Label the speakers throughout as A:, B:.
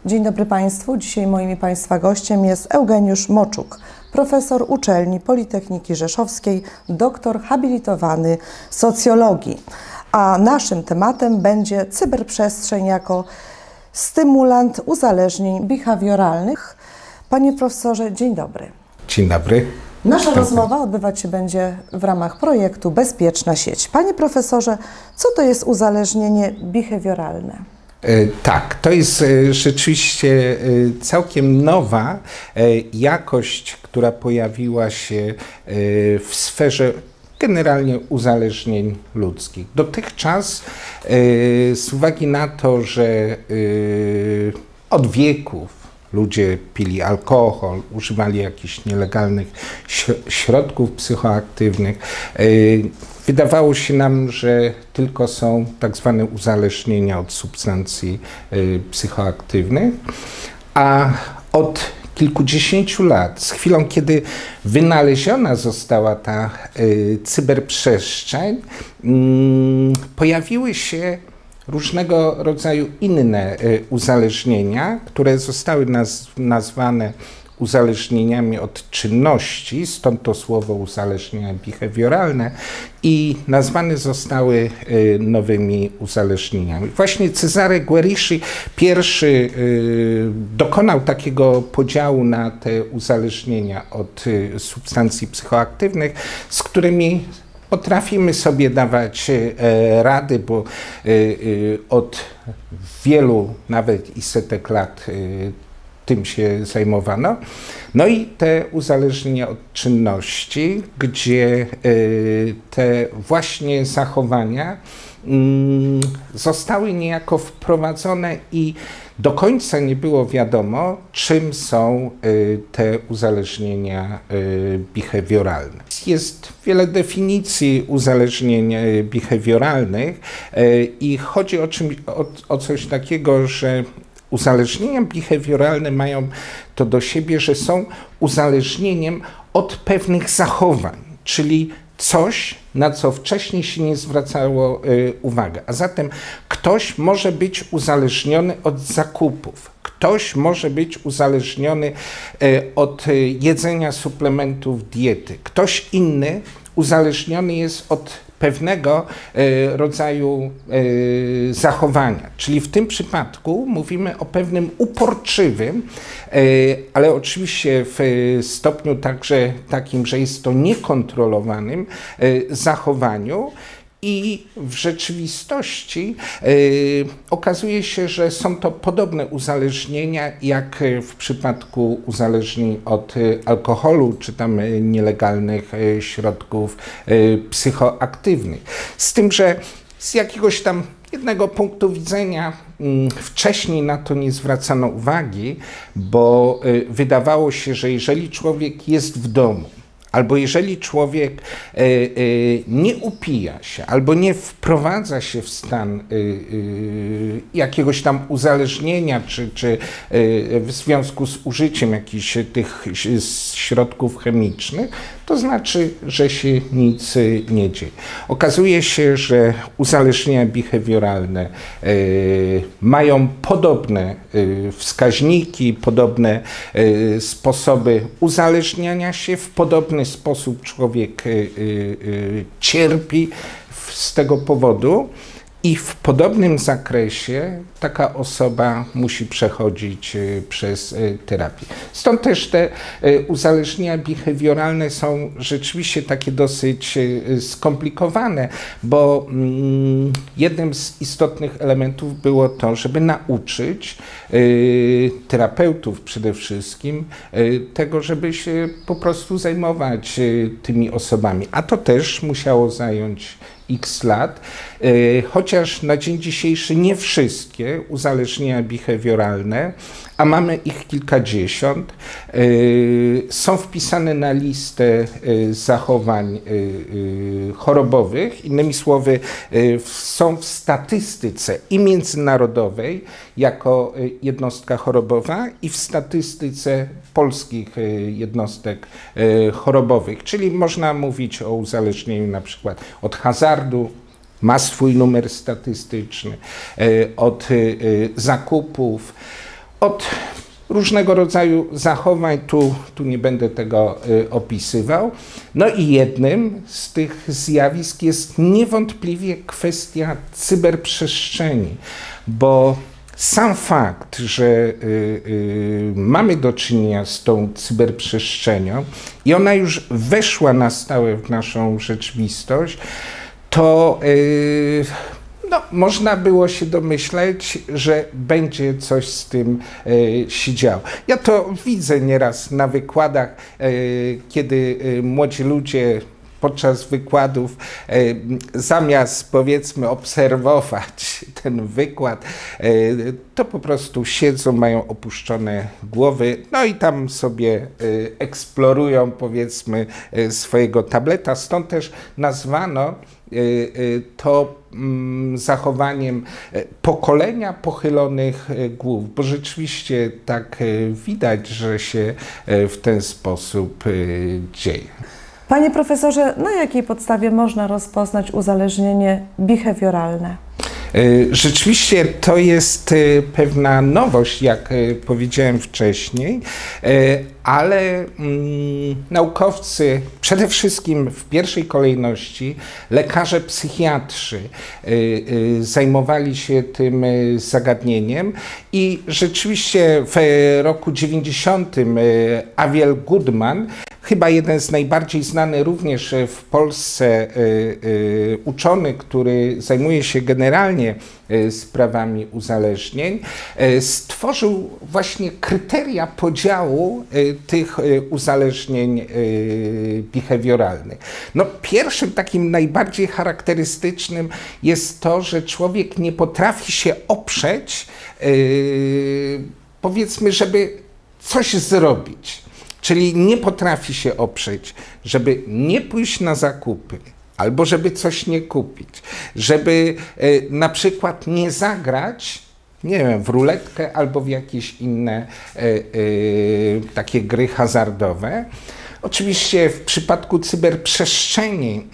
A: Dzień dobry Państwu. Dzisiaj moim i Państwa gościem jest Eugeniusz Moczuk, profesor uczelni Politechniki Rzeszowskiej, doktor habilitowany socjologii. A naszym tematem będzie cyberprzestrzeń jako stymulant uzależnień behawioralnych. Panie profesorze, dzień dobry.
B: Dzień dobry.
A: Nasza rozmowa odbywać się będzie w ramach projektu Bezpieczna sieć. Panie profesorze, co to jest uzależnienie behawioralne?
B: Tak, to jest rzeczywiście całkiem nowa jakość, która pojawiła się w sferze generalnie uzależnień ludzkich. Dotychczas z uwagi na to, że od wieków ludzie pili alkohol, używali jakichś nielegalnych środków psychoaktywnych, wydawało się nam, że tylko są tak zwane uzależnienia od substancji psychoaktywnych, a od kilkudziesięciu lat, z chwilą kiedy wynaleziona została ta cyberprzestrzeń, pojawiły się różnego rodzaju inne uzależnienia, które zostały nazwane uzależnieniami od czynności, stąd to słowo uzależnienia behawioralne, i nazwane zostały nowymi uzależnieniami. Właśnie Cesare Guericci pierwszy dokonał takiego podziału na te uzależnienia od substancji psychoaktywnych, z którymi potrafimy sobie dawać rady, bo od wielu, nawet i setek lat tym się zajmowano. No i te uzależnienia od czynności, gdzie te właśnie zachowania zostały niejako wprowadzone i do końca nie było wiadomo, czym są te uzależnienia behawioralne. Jest wiele definicji uzależnień behawioralnych i chodzi o coś takiego, że uzależnienia behawioralne mają to do siebie, że są uzależnieniem od pewnych zachowań, czyli coś, na co wcześniej się nie zwracało uwagi. A zatem ktoś może być uzależniony od zakupów, ktoś może być uzależniony od jedzenia suplementów diety, ktoś inny uzależniony jest od pewnego rodzaju zachowania. Czyli w tym przypadku mówimy o pewnym uporczywym, ale oczywiście w stopniu także takim, że jest to niekontrolowanym zachowaniu. I w rzeczywistości okazuje się, że są to podobne uzależnienia jak w przypadku uzależnień od alkoholu czy tam nielegalnych środków psychoaktywnych. Z tym, że z jakiegoś tam jednego punktu widzenia wcześniej na to nie zwracano uwagi, bo wydawało się, że jeżeli człowiek jest w domu, albo jeżeli człowiek nie upija się, albo nie wprowadza się w stan jakiegoś tam uzależnienia, czy w związku z użyciem jakichś tych środków chemicznych, to znaczy, że się nic nie dzieje. Okazuje się, że uzależnienia behawioralne mają podobne wskaźniki, podobne sposoby uzależniania się, w podobny sposób człowiek cierpi z tego powodu i w podobnym zakresie taka osoba musi przechodzić przez terapię. Stąd też te uzależnienia behawioralne są rzeczywiście takie dosyć skomplikowane, bo jednym z istotnych elementów było to, żeby nauczyć terapeutów przede wszystkim tego, żeby się po prostu zajmować tymi osobami. A to też musiało zająć x lat, chociaż na dzień dzisiejszy nie wszystkie uzależnienia behawioralne, a mamy ich kilkadziesiąt, są wpisane na listę zachowań chorobowych. Innymi słowy, są w statystyce i międzynarodowej jako jednostka chorobowa i w statystyce polskich jednostek chorobowych. Czyli można mówić o uzależnieniu na przykład od hazardu, ma swój numer statystyczny, od zakupów, od różnego rodzaju zachowań, tu nie będę tego opisywał. No i jednym z tych zjawisk jest niewątpliwie kwestia cyberprzestrzeni, bo sam fakt, że mamy do czynienia z tą cyberprzestrzenią i ona już weszła na stałe w naszą rzeczywistość, to no, można było się domyśleć, że będzie coś z tym się działo. Ja to widzę nieraz na wykładach, kiedy młodzi ludzie podczas wykładów zamiast, powiedzmy, obserwować ten wykład, to po prostu siedzą, mają opuszczone głowy, no i tam sobie eksplorują, powiedzmy, swojego tableta. Stąd też nazwano to zachowaniem pokolenia pochylonych głów, bo rzeczywiście tak widać, że się w ten sposób dzieje.
A: Panie profesorze, na jakiej podstawie można rozpoznać uzależnienie behawioralne?
B: Rzeczywiście to jest pewna nowość, jak powiedziałem wcześniej, ale naukowcy, przede wszystkim w pierwszej kolejności lekarze psychiatrzy zajmowali się tym zagadnieniem i rzeczywiście w roku 90 Aviel Goodman, chyba jeden z najbardziej znany również w Polsce uczony, który zajmuje się generalnie sprawami uzależnień, stworzył właśnie kryteria podziału tych uzależnień behawioralnych. No, pierwszym takim najbardziej charakterystycznym jest to, że człowiek nie potrafi się oprzeć, powiedzmy, żeby coś zrobić. Czyli nie potrafi się oprzeć, żeby nie pójść na zakupy, albo żeby coś nie kupić, żeby na przykład nie zagrać, nie wiem, w ruletkę albo w jakieś inne takie gry hazardowe. Oczywiście w przypadku cyberprzestrzeni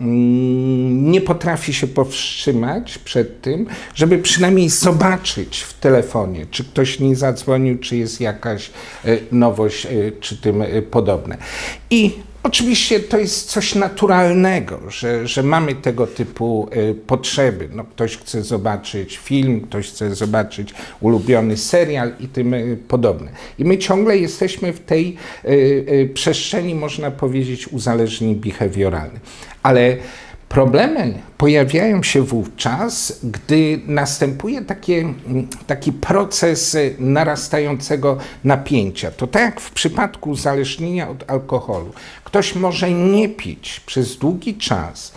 B: nie potrafi się powstrzymać przed tym, żeby przynajmniej zobaczyć w telefonie, czy ktoś nie zadzwonił, czy jest jakaś nowość, czy tym podobne. I oczywiście to jest coś naturalnego, że mamy tego typu potrzeby. No, ktoś chce zobaczyć film, ktoś chce zobaczyć ulubiony serial i tym podobne. I my ciągle jesteśmy w tej przestrzeni, można powiedzieć, uzależnień behawioralnych. Ale problemy pojawiają się wówczas, gdy następuje taki proces narastającego napięcia. To tak jak w przypadku uzależnienia od alkoholu. Ktoś może nie pić przez długi czas,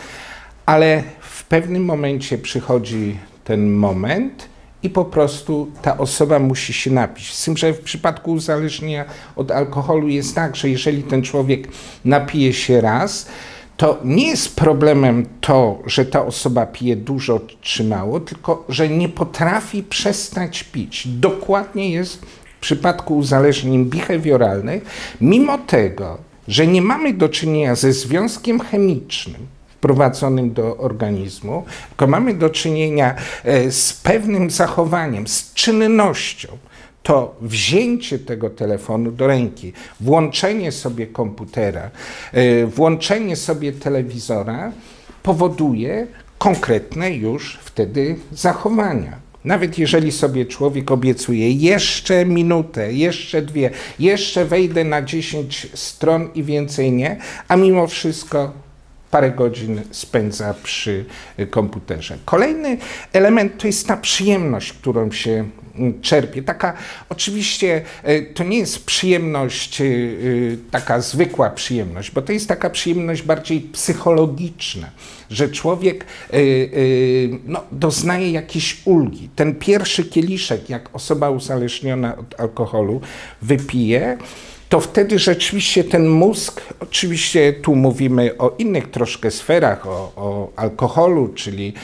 B: ale w pewnym momencie przychodzi ten moment i po prostu ta osoba musi się napić. Z tym, że w przypadku uzależnienia od alkoholu jest tak, że jeżeli ten człowiek napije się raz, to nie jest problemem to, że ta osoba pije dużo czy mało, tylko że nie potrafi przestać pić. Dokładnie jest w przypadku uzależnień behawioralnych, mimo tego, że nie mamy do czynienia ze związkiem chemicznym wprowadzonym do organizmu, tylko mamy do czynienia z pewnym zachowaniem, z czynnością. To wzięcie tego telefonu do ręki, włączenie sobie komputera, włączenie sobie telewizora powoduje konkretne już wtedy zachowania. Nawet jeżeli sobie człowiek obiecuje jeszcze minutę, jeszcze dwie, jeszcze wejdę na 10 stron i więcej nie, a mimo wszystko parę godzin spędza przy komputerze. Kolejny element to jest ta przyjemność, którą się czerpie. Taka, oczywiście to nie jest przyjemność, taka zwykła przyjemność, bo to jest taka przyjemność bardziej psychologiczna, że człowiek no, doznaje jakiejś ulgi. Ten pierwszy kieliszek, jak osoba uzależniona od alkoholu wypije, to wtedy rzeczywiście ten mózg, oczywiście tu mówimy o innych troszkę sferach, o alkoholu, czyli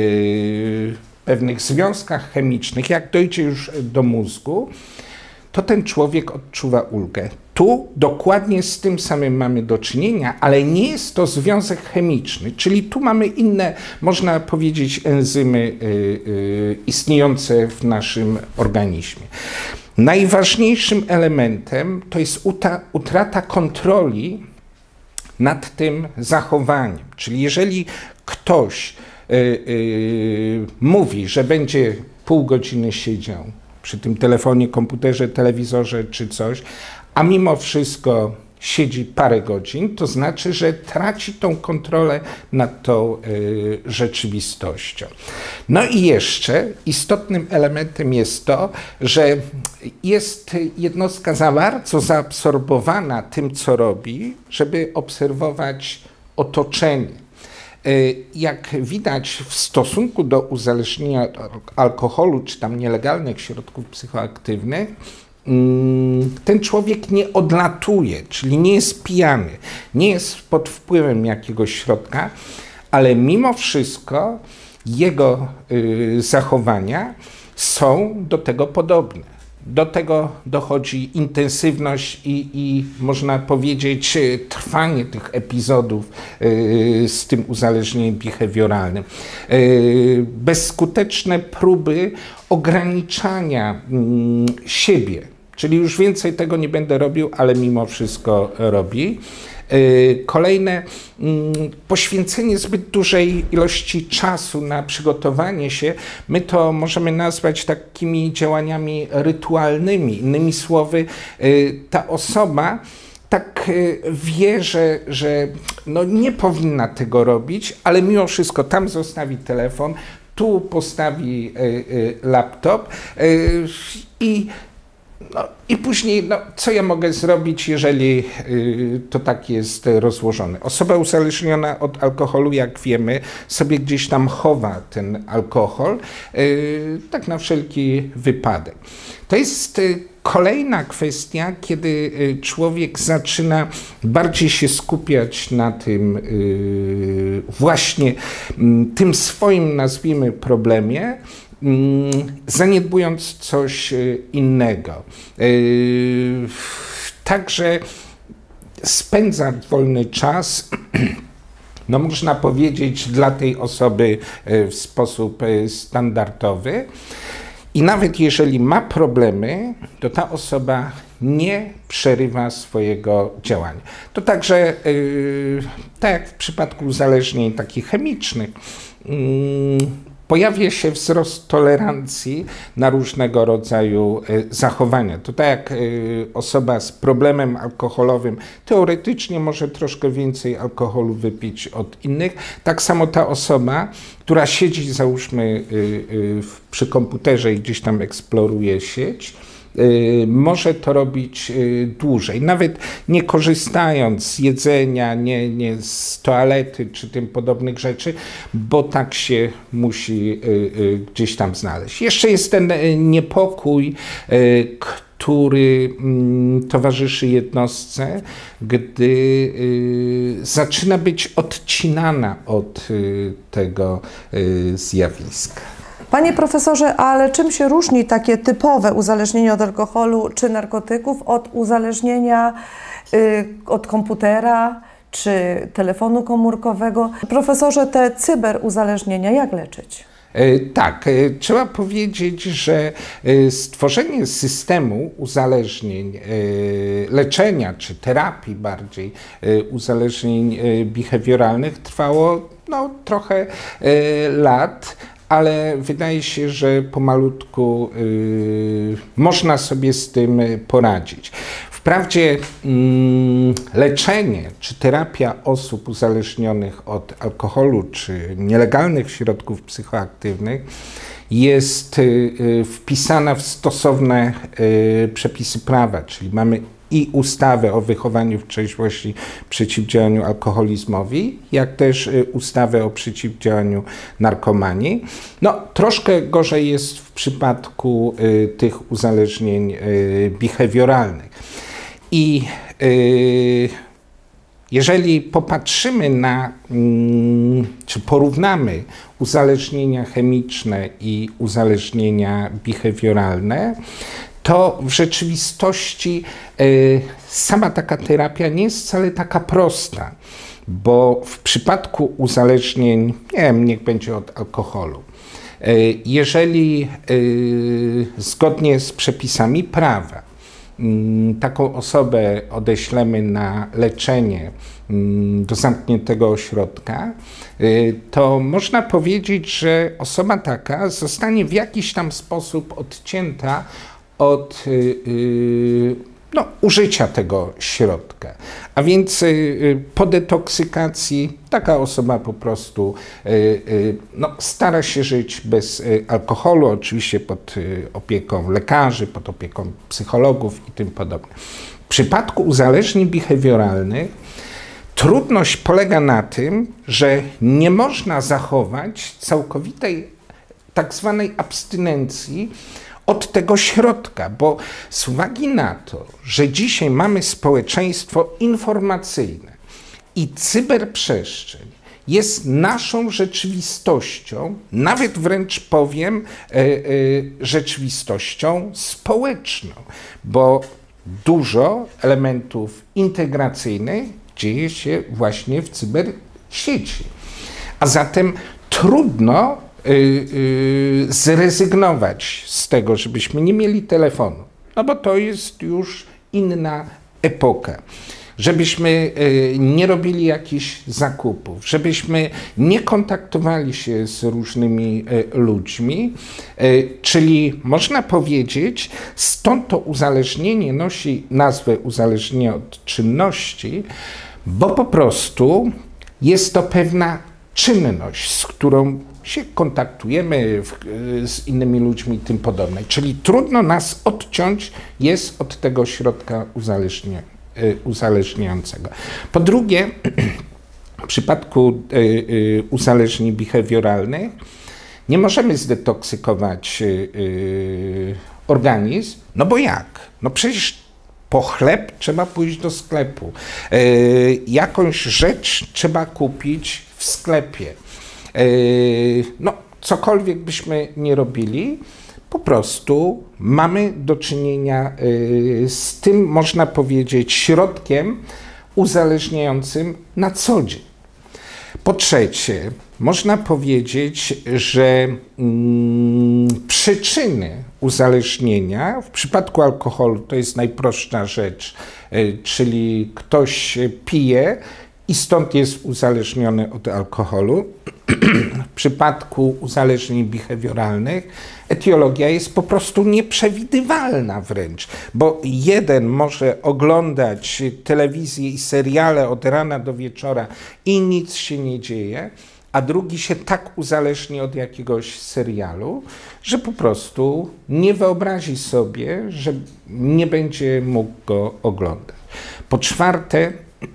B: pewnych związkach chemicznych, jak dojdzie już do mózgu, to ten człowiek odczuwa ulgę. Tu dokładnie z tym samym mamy do czynienia, ale nie jest to związek chemiczny, czyli tu mamy inne, można powiedzieć, enzymy istniejące w naszym organizmie. Najważniejszym elementem to jest utrata kontroli nad tym zachowaniem. Czyli jeżeli ktoś mówi, że będzie pół godziny siedział przy tym telefonie, komputerze, telewizorze czy coś, a mimo wszystko siedzi parę godzin, to znaczy, że traci tą kontrolę nad tą rzeczywistością. No i jeszcze istotnym elementem jest to, że jest jednostka za bardzo zaabsorbowana tym, co robi, żeby obserwować otoczenie. Jak widać w stosunku do uzależnienia od alkoholu czy tam nielegalnych środków psychoaktywnych, ten człowiek nie odlatuje, czyli nie jest pijany, nie jest pod wpływem jakiegoś środka, ale mimo wszystko jego zachowania są do tego podobne. Do tego dochodzi intensywność i można powiedzieć trwanie tych epizodów z tym uzależnieniem behawioralnym. Bezskuteczne próby ograniczania siebie, czyli już więcej tego nie będę robił, ale mimo wszystko robi. Kolejne, poświęcenie zbyt dużej ilości czasu na przygotowanie się, my to możemy nazwać takimi działaniami rytualnymi. Innymi słowy, ta osoba tak wie, że no nie powinna tego robić, ale mimo wszystko tam zostawi telefon, tu postawi laptop i później, co ja mogę zrobić, jeżeli to tak jest rozłożone? Osoba uzależniona od alkoholu, jak wiemy, sobie gdzieś tam chowa ten alkohol, tak na wszelki wypadek. To jest kolejna kwestia, kiedy człowiek zaczyna bardziej się skupiać na tym właśnie tym swoim, nazwijmy, problemie, zaniedbując coś innego. Także spędza wolny czas, no można powiedzieć, dla tej osoby w sposób standardowy. I nawet jeżeli ma problemy, to ta osoba nie przerywa swojego działania. To także, tak jak w przypadku uzależnień takich chemicznych, pojawia się wzrost tolerancji na różnego rodzaju zachowania. To tak jak osoba z problemem alkoholowym teoretycznie może troszkę więcej alkoholu wypić od innych, tak samo ta osoba, która siedzi, załóżmy, przy komputerze i gdzieś tam eksploruje sieć, może to robić dłużej, nawet nie korzystając z jedzenia, nie z toalety czy tym podobnych rzeczy, bo tak się musi gdzieś tam znaleźć. Jeszcze jest ten niepokój, który towarzyszy jednostce, gdy zaczyna być odcinana od tego zjawiska.
A: Panie profesorze, ale czym się różni takie typowe uzależnienie od alkoholu czy narkotyków od uzależnienia od komputera czy telefonu komórkowego? Profesorze, te cyberuzależnienia jak leczyć?
B: Tak, trzeba powiedzieć, że stworzenie systemu uzależnień, leczenia czy terapii bardziej uzależnień behawioralnych trwało trochę lat, ale wydaje się, że pomalutku można sobie z tym poradzić. Wprawdzie leczenie czy terapia osób uzależnionych od alkoholu czy nielegalnych środków psychoaktywnych jest wpisana w stosowne przepisy prawa, czyli mamy i ustawę o wychowaniu w trzeźwości, przeciwdziałaniu alkoholizmowi, jak też ustawę o przeciwdziałaniu narkomanii. Troszkę gorzej jest w przypadku tych uzależnień behawioralnych. I jeżeli popatrzymy na, czy porównamy uzależnienia chemiczne i uzależnienia behawioralne, to w rzeczywistości sama taka terapia nie jest wcale taka prosta, bo w przypadku uzależnień, niech będzie od alkoholu, Jeżeli zgodnie z przepisami prawa taką osobę odeślemy na leczenie do zamkniętego ośrodka, to można powiedzieć, że osoba taka zostanie w jakiś tam sposób odcięta od użycia tego środka. A więc po detoksykacji taka osoba po prostu stara się żyć bez alkoholu, oczywiście pod opieką lekarzy, pod opieką psychologów i tym podobne. W przypadku uzależnień behawioralnych trudność polega na tym, że nie można zachować całkowitej tak zwanej abstynencji od tego środka, bo z uwagi na to, że dzisiaj mamy społeczeństwo informacyjne i cyberprzestrzeń jest naszą rzeczywistością, nawet wręcz powiem rzeczywistością społeczną, bo dużo elementów integracyjnych dzieje się właśnie w cybersieci. A zatem trudno zrezygnować z tego, żebyśmy nie mieli telefonu, no bo to jest już inna epoka. Żebyśmy nie robili jakichś zakupów, żebyśmy nie kontaktowali się z różnymi ludźmi, czyli można powiedzieć, stąd to uzależnienie nosi nazwę uzależnienie od czynności, bo po prostu jest to pewna czynność, z którą się kontaktujemy z innymi ludźmi i tym podobne. Czyli trudno nas odciąć jest od tego środka uzależniającego. Po drugie, w przypadku uzależnień behawioralnych nie możemy zdetoksykować organizm, no bo jak? No przecież po chleb trzeba pójść do sklepu. Jakąś rzecz trzeba kupić w sklepie. No, cokolwiek byśmy nie robili, po prostu mamy do czynienia z tym, można powiedzieć, środkiem uzależniającym na co dzień. Po trzecie, można powiedzieć, że przyczyny uzależnienia, w przypadku alkoholu to jest najprostsza rzecz, czyli ktoś pije i stąd jest uzależniony od alkoholu. W przypadku uzależnień behawioralnych etiologia jest po prostu nieprzewidywalna wręcz, bo jeden może oglądać telewizję i seriale od rana do wieczora i nic się nie dzieje, a drugi się tak uzależni od jakiegoś serialu, że po prostu nie wyobrazi sobie, że nie będzie mógł go oglądać. Po czwarte,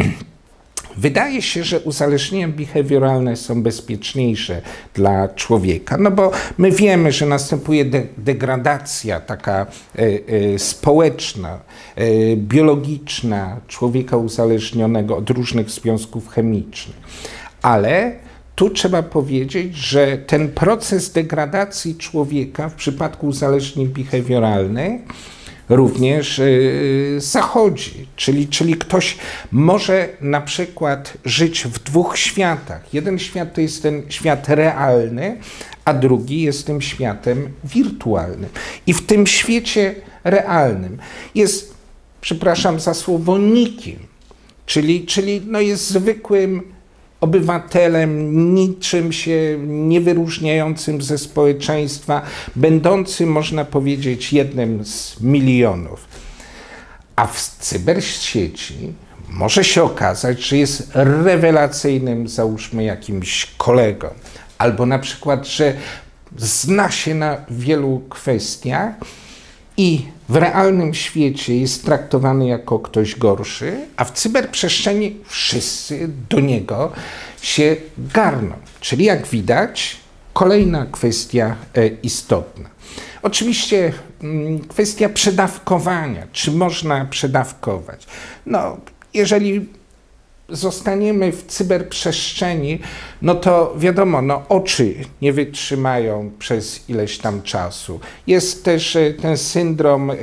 B: wydaje się, że uzależnienia behawioralne są bezpieczniejsze dla człowieka, no bo my wiemy, że następuje degradacja taka społeczna, biologiczna człowieka uzależnionego od różnych związków chemicznych. Ale tu trzeba powiedzieć, że ten proces degradacji człowieka w przypadku uzależnień behawioralnych również zachodzi, czyli ktoś może na przykład żyć w dwóch światach. Jeden świat to jest ten świat realny, a drugi jest tym światem wirtualnym. I w tym świecie realnym jest, przepraszam za słowo, nikim, czyli no jest zwykłym obywatelem, niczym się nie wyróżniającym ze społeczeństwa, będącym, można powiedzieć, jednym z milionów. A w cybersieci może się okazać, że jest rewelacyjnym, załóżmy, jakimś kolegą, albo na przykład, że zna się na wielu kwestiach i w realnym świecie jest traktowany jako ktoś gorszy, a w cyberprzestrzeni wszyscy do niego się garną. Czyli jak widać, kolejna kwestia istotna. Oczywiście kwestia przedawkowania. Czy można przedawkować? No, jeżeli zostaniemy w cyberprzestrzeni, no to wiadomo, no oczy nie wytrzymają przez ileś tam czasu. Jest też ten syndrom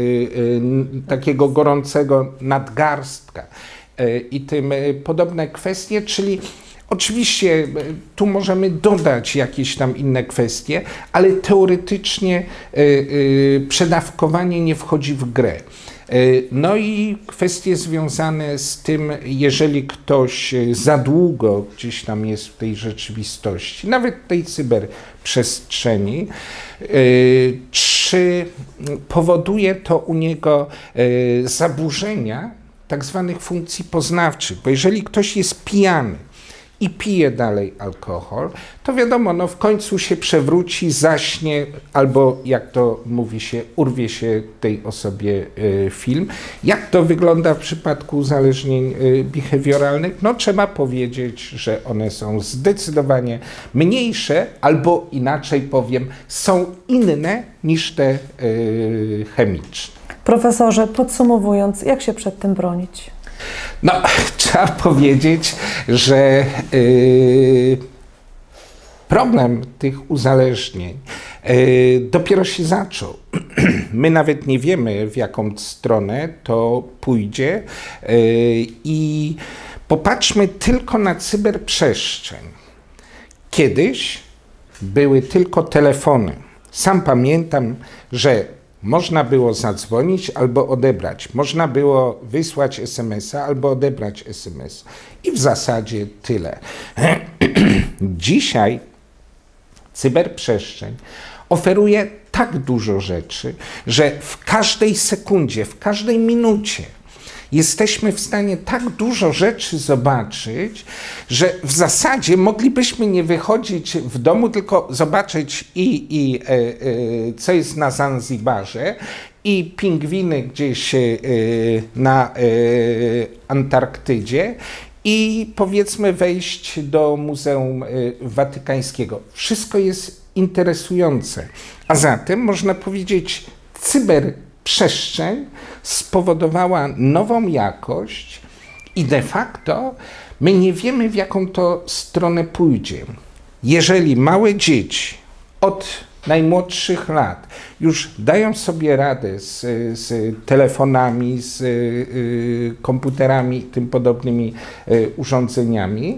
B: takiego gorącego nadgarstka i tym podobne kwestie, czyli Oczywiście tu możemy dodać jakieś tam inne kwestie, ale teoretycznie przedawkowanie nie wchodzi w grę. No i kwestie związane z tym, jeżeli ktoś za długo gdzieś tam jest w tej rzeczywistości, nawet tej cyberprzestrzeni, czy powoduje to u niego zaburzenia tak zwanych funkcji poznawczych, bo jeżeli ktoś jest pijany i pije dalej alkohol, to wiadomo, no w końcu się przewróci, zaśnie, albo jak to mówi się, urwie się tej osobie film. Jak to wygląda w przypadku uzależnień behawioralnych? No trzeba powiedzieć, że one są zdecydowanie mniejsze, albo inaczej powiem, są inne niż te chemiczne.
A: Profesorze, podsumowując, jak się przed tym bronić?
B: No, trzeba powiedzieć, że problem tych uzależnień dopiero się zaczął. My nawet nie wiemy, w jaką stronę to pójdzie i popatrzmy tylko na cyberprzestrzeń. Kiedyś były tylko telefony. Sam pamiętam, że można było zadzwonić albo odebrać. Można było wysłać SMS-a albo odebrać SMS. I w zasadzie tyle. Dzisiaj cyberprzestrzeń oferuje tak dużo rzeczy, że w każdej sekundzie, w każdej minucie jesteśmy w stanie tak dużo rzeczy zobaczyć, że w zasadzie moglibyśmy nie wychodzić w domu, tylko zobaczyć co jest na Zanzibarze i pingwiny gdzieś na Antarktydzie i powiedzmy wejść do Muzeum Watykańskiego. Wszystko jest interesujące. A zatem można powiedzieć, cyberprzestrzeń spowodowała nową jakość i de facto my nie wiemy, w jaką to stronę pójdzie. Jeżeli małe dzieci od najmłodszych lat już dają sobie radę z telefonami, z komputerami i tym podobnymi urządzeniami,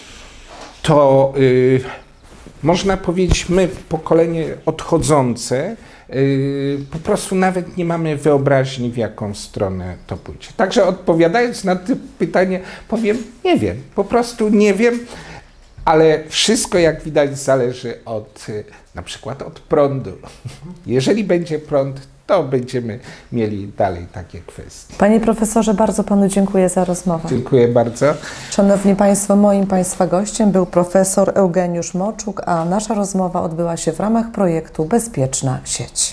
B: to można powiedzieć, my, pokolenie odchodzące, po prostu nawet nie mamy wyobraźni, w jaką stronę to pójdzie. Także odpowiadając na to pytanie, powiem, nie wiem, po prostu nie wiem, ale wszystko, jak widać, zależy na przykład od prądu. Jeżeli będzie prąd, to będziemy mieli dalej takie kwestie.
A: Panie profesorze, bardzo panu dziękuję za rozmowę.
B: Dziękuję bardzo.
A: Szanowni Państwo, moim Państwa gościem był profesor Eugeniusz Moczuk, a nasza rozmowa odbyła się w ramach projektu Bezpieczna sieć.